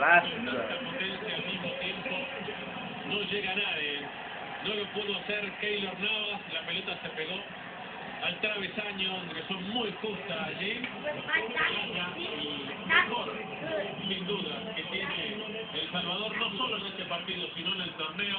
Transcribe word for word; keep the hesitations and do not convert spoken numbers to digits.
Ah, sin duda. Potencia al mismo tiempo. No llega nadie. No lo pudo hacer Keylor Navas. La pelota se pegó al travesaño. Ingresó muy justa allí. Y mejor, sin duda, que tiene El Salvador, no solo en este partido, sino en el torneo.